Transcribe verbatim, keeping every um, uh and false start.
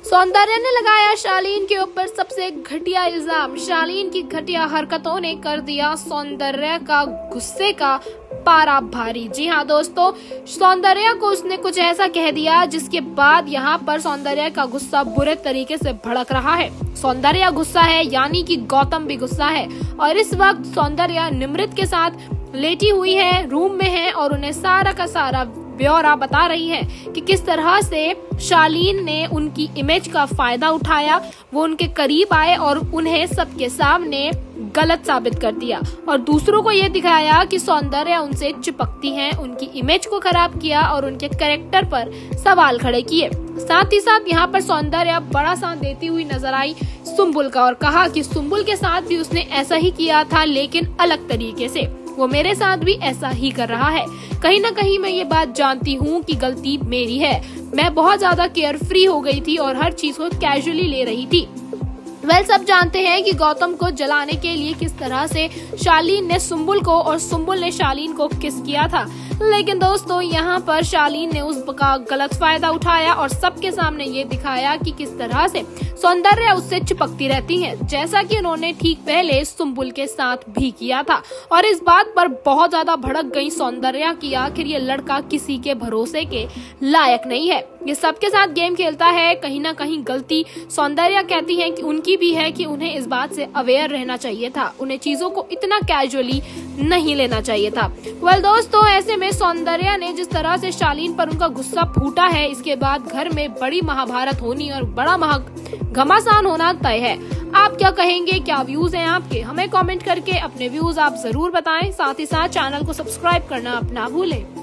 सौंदर्या ने लगाया शालीन के ऊपर सबसे घटिया इल्जाम। शालीन की घटिया हरकतों ने कर दिया सौंदर्या का गुस्से का पारा भारी। जी हाँ दोस्तों, सौंदर्या को उसने कुछ ऐसा कह दिया जिसके बाद यहाँ पर सौंदर्या का गुस्सा बुरे तरीके से भड़क रहा है। सौंदर्या गुस्सा है यानी कि गौतम भी गुस्सा है और इस वक्त सौंदर्या निमृत के साथ लेटी हुई है, रूम में है और उन्हें सारा का सारा ब्यौरा बता रही है कि किस तरह से शालीन ने उनकी इमेज का फायदा उठाया। वो उनके करीब आए और उन्हें सबके सामने गलत साबित कर दिया और दूसरों को ये दिखाया कि सौंदर्या उनसे चिपकती हैं, उनकी इमेज को खराब किया और उनके कैरेक्टर पर सवाल खड़े किए। साथ ही साथ यहाँ पर सौंदर्या बड़ा साथ देती हुई नजर आई सुम्बुल का और कहा कि सुम्बुल के साथ भी उसने ऐसा ही किया था लेकिन अलग तरीके से, वो मेरे साथ भी ऐसा ही कर रहा है। कहीं ना कहीं मैं ये बात जानती हूँ कि गलती मेरी है। मैं बहुत ज्यादा केयर फ्री हो गई थी और हर चीज को कैजुअली ले रही थी। वेल सब जानते हैं कि गौतम को जलाने के लिए किस तरह से शालीन ने सुम्बुल को और सुम्बुल ने शालीन को किस किया था, लेकिन दोस्तों यहाँ पर शालीन ने उसका गलत फायदा उठाया और सबके सामने ये दिखाया कि किस तरह से सौंदर्या उससे चिपकती रहती है, जैसा कि उन्होंने ठीक पहले सुम्बुल के साथ भी किया था। और इस बात पर बहुत ज्यादा भड़क गई सौंदर्या कि आखिर ये लड़का किसी के भरोसे के लायक नहीं है, ये सबके साथ गेम खेलता है। कहीं ना कहीं गलती सौंदर्या कहती है कि उनकी भी है कि उन्हें इस बात से अवेयर रहना चाहिए था, उन्हें चीजों को इतना कैजुअली नहीं लेना चाहिए था। वेल दोस्तों, ऐसे में सौंदर्या ने जिस तरह से शालीन पर उनका गुस्सा फूटा है, इसके बाद घर में बड़ी महाभारत होनी और बड़ा महा घमासान होना तय है। आप क्या कहेंगे, क्या व्यूज हैं आपके? हमें कमेंट करके अपने व्यूज आप जरूर बताएं। साथ ही साथ चैनल को सब्सक्राइब करना आप ना भूलें।